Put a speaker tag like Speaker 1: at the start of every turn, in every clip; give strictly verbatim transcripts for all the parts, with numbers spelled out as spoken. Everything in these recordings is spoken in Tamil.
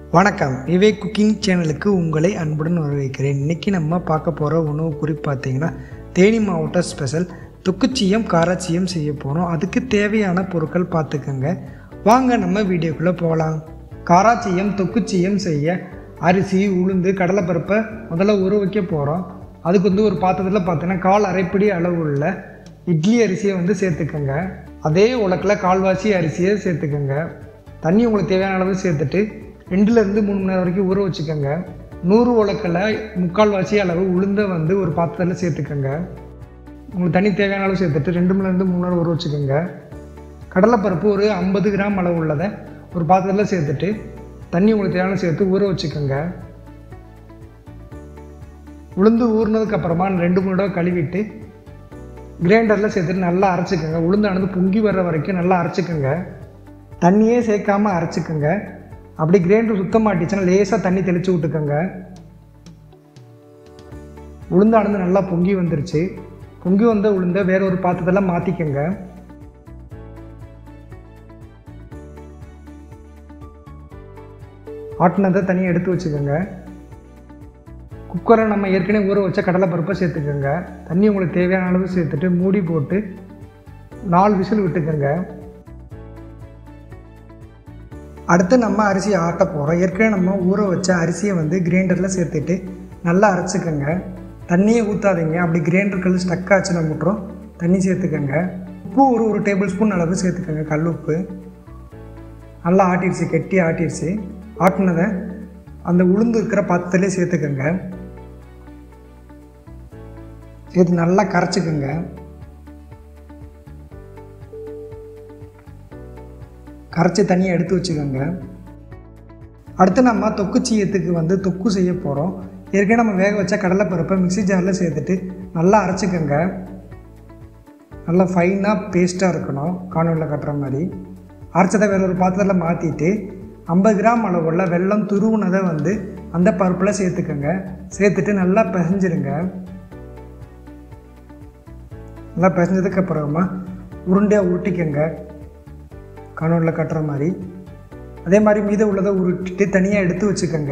Speaker 1: வணக்கம், விவேக் குக்கிங் சேனலுக்கு உங்களை அன்புடன் வரவேற்கிறேன். இன்றைக்கி நம்ம பார்க்க போகிற உணவு குறிப்பு பார்த்திங்கன்னா தேனி மாவட்ட ஸ்பெஷல் தொக்குச்சியம் காராச்சியம் செய்ய போகிறோம். அதுக்கு தேவையான பொருட்கள் பார்த்துக்கோங்க. வாங்க நம்ம வீடியோக்குள்ளே போகலாம். காராச்சியம் தொக்குச்சியம் செய்ய அரிசி, உளுந்து, கடலைப்பருப்பை முதல்ல ஊற வைக்க போகிறோம். அதுக்கு வந்து ஒரு பாத்திரத்தில் பார்த்தீங்கன்னா கால் அரைப்படி அளவு உள்ள இட்லி அரிசியை வந்து சேர்த்துக்கோங்க. அதே உலக்கில் கால்வாசி அரிசியை சேர்த்துக்கோங்க. தண்ணி உங்களுக்கு தேவையான அளவு சேர்த்துட்டு ரெண்டுலேருந்து மூணு மணி நேரம் வரைக்கும் ஊற வச்சுக்கோங்க. நூறு உலக்கில் முக்கால்வாசி அளவு உளுந்தை வந்து ஒரு பாத்திரத்தில் சேர்த்துக்கோங்க. உங்களுக்கு தண்ணி தேவையான அளவு சேர்த்துட்டு ரெண்டு மணிலேருந்து மூணு நேரம் ஊற வச்சுக்கோங்க. கடலைப்பருப்பு ஒரு ஐம்பது கிராம் அளவு உள்ளதை ஒரு பாத்திரத்தில் சேர்த்துட்டு தண்ணி உங்களுக்கு தேவையான சேர்த்து ஊற வச்சுக்கோங்க. உளுந்து ஊறினதுக்கப்புறமா ரெண்டு மூணு தடவை கழுவிட்டு கிரைண்டரில் சேர்த்துட்டு நல்லா அரைச்சிக்கோங்க. உளுந்தானது பொங்கி வர்ற வரைக்கும் நல்லா அரைச்சிக்கோங்க. தண்ணியே சேர்க்காமல் அரைச்சிக்கோங்க. அப்படி கிரைண்டர் சுத்தமாட்டிச்சுன்னா லேசாக தண்ணி தெளித்து விட்டுக்கோங்க. உளுந்தானது நல்லா பொங்கி வந்துருச்சு. பொங்கி வந்த உளுந்தை வேற ஒரு பாத்திரத்தில் மாற்றிக்கோங்க. ஆட்டினதை தனியாக எடுத்து வச்சுக்கோங்க. குக்கரில் நம்ம ஏற்கனவே ஊற வச்ச கடலைப்பருப்பை சேர்த்துக்கோங்க. தண்ணி உங்களுக்கு தேவையான அளவு சேர்த்துட்டு மூடி போட்டு நாலு விசில் விட்டுக்கோங்க. அடுத்து நம்ம அரிசியை ஆட்ட போகிறோம். ஏற்கனவே நம்ம ஊற வச்ச அரிசியை வந்து கிரைண்டரில் சேர்த்துட்டு நல்லா அரைச்சிக்கோங்க. தண்ணியை ஊற்றாதீங்க. அப்படி கிரைண்டர் கல் ஸ்டக் ஆச்சுன்னா மட்டும் தண்ணி சேர்த்துக்கோங்க. உப்பு ஒரு ஒரு டேபிள் ஸ்பூன் அளவு சேர்த்துக்கோங்க. கல் உப்பு நல்லா ஆட்டிடுச்சு, கெட்டி ஆட்டிடுச்சு. ஆட்டினதை அந்த உளுந்து இருக்கிற பாத்திரத்துலேயே சேர்த்துக்கோங்க. சேர்த்து நல்லா கரைச்சிக்கோங்க. கரைச்சி தண்ணியை எடுத்து வச்சுக்கோங்க. அடுத்து நம்ம தொக்குச்சியத்துக்கு வந்து தொக்கு செய்ய போகிறோம். ஏற்கனவே நம்ம வேக வச்ச கடலைப்பருப்பை மிக்ஸி ஜாரில் சேர்த்துட்டு நல்லா அரைச்சிக்கோங்க. நல்லா ஃபைனாக பேஸ்ட்டாக இருக்கணும், காணொலியில் கட்டுற மாதிரி. அரைச்சதை வேறு ஒரு பாத்திரத்தில் மாற்றிட்டு ஐம்பது கிராம் அளவுள்ள வெல்லம் துருவுனதை வந்து அந்த பருப்பில் சேர்த்துக்கோங்க. சேர்த்துட்டு நல்லா பிசைஞ்சிருங்க. நல்லா பிசைஞ்சதுக்கப்புறமா உருண்டையாக உருட்டிக்கோங்க, காணொலியில் கட்டுற மாதிரி. அதே மாதிரி மீத உள்ளதை உருட்டிட்டு தனியாக எடுத்து வச்சுக்கோங்க.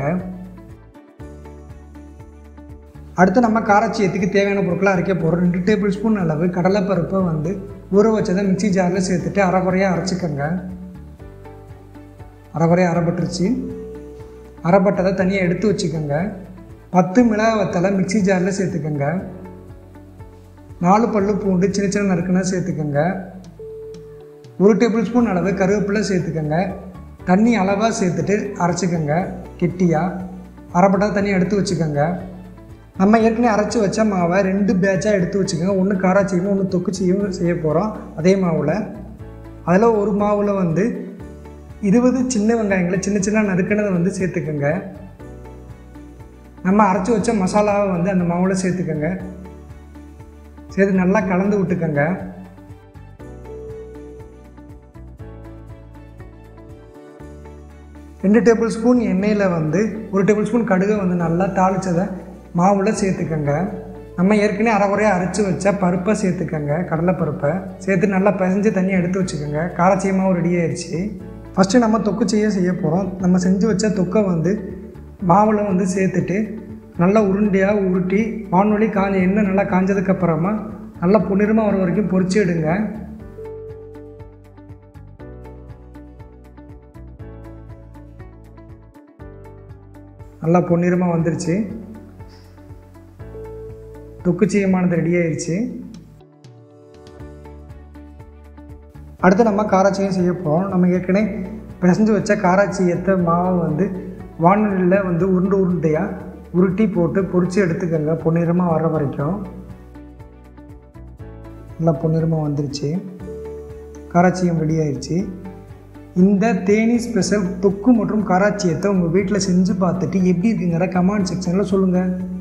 Speaker 1: அடுத்து நம்ம காராச்சியத்துக்கு தேவையான பொருட்களை அரைக்க போகிறோம். ரெண்டு டேபிள் ஸ்பூன் அளவு கடலைப்பருப்பை வந்து ஊற வச்சதை மிக்ஸி ஜாரில் சேர்த்துட்டு அரைக்குறையாக அரைச்சிக்கோங்க. அரைக்குறையாக அரைப்பட்டுருச்சு. அரைப்பட்டதை தனியாக எடுத்து வச்சுக்கோங்க. பத்து மிளகாய் வத்தலை மிக்ஸி ஜாரில் சேர்த்துக்கோங்க. நாலு பல்லு பூண்டு சின்ன சின்ன நறுக்குனா சேர்த்துக்கோங்க. ஒரு டேபிள் ஸ்பூன் அளவு கருவேப்பிலை சேர்த்துக்கோங்க. தண்ணி அளவாக சேர்த்துட்டு அரைச்சிக்கோங்க கெட்டியாக. அரைப்பட்டதை தண்ணியை எடுத்து வச்சுக்கோங்க. நம்ம ஏற்கனவே அரைச்சி வச்ச மாவை ரெண்டு பேட்சாக எடுத்து வச்சுக்கோங்க. ஒன்று காராச்சியும் ஒன்று தொக்குச்சியும் செய்ய போகிறோம். அதே மாவில் அதில் ஒரு மாவில் வந்து இருபது சின்ன வெங்காயங்களை சின்ன சின்ன நறுக்கினதை வந்து சேர்த்துக்கோங்க. நம்ம அரைச்சி வச்ச மசாலாவை வந்து அந்த மாவில் சேர்த்துக்கோங்க. சேர்த்து நல்லா கலந்து விட்டுக்கோங்க. ரெண்டு டேபிள் ஸ்பூன் எண்ணெயில் வந்து ஒரு டேபிள் ஸ்பூன் கடுகை வந்து நல்லா தாளித்ததை மாவில் சேர்த்துக்கோங்க. நம்ம ஏற்கனவே அரைக்குறையாக அரைச்சி வச்ச பருப்பை சேர்த்துக்கோங்க. கடலைப்பருப்பை சேர்த்து நல்லா பிசைஞ்சு தண்ணியை எடுத்து வச்சுக்கோங்க. காராச்சியமாகவும் ரெடி ஆயிடுச்சு. ஃபஸ்ட்டு நம்ம தொக்கு செய்ய செய்ய போகிறோம். நம்ம செஞ்சு வச்ச தொக்கை வந்து மாவில் வந்து சேர்த்துட்டு நல்லா உருண்டையாக உருட்டி வானொலி காஞ்ச எண்ணெய் நல்லா காஞ்சதுக்கப்புறமா நல்லா பொன்னிறமாக வர வரைக்கும் பொரிச்சு எடுங்க. நல்லா பொன்னிறமாக வந்துருச்சு. தொக்குச்சியமானது ரெடி ஆயிடுச்சு. அடுத்து நம்ம காராச்சியம் செய்ய போகிறோம். நம்ம ஏற்கனவே பிசைஞ்சு வச்ச காராச்சியத்தை மாவை வந்து வானொலியில் வந்து உருண்டு உருண்டையாக உருட்டி போட்டு பொரித்து எடுத்துக்கோங்க. பொன்னிறமாக வர வரைக்கும் நல்லா பொன்னிறமாக வந்துருச்சு. காராச்சியம் ரெடி ஆயிடுச்சு. இந்த தேனி ஸ்பெஷல் தொக்கு மற்றும் காராச்சியத்தை உங்கள் வீட்டில் செஞ்சு பார்த்துட்டு எப்படி இருக்குங்கிற கமெண்ட் செக்ஷனில் சொல்லுங்கள்.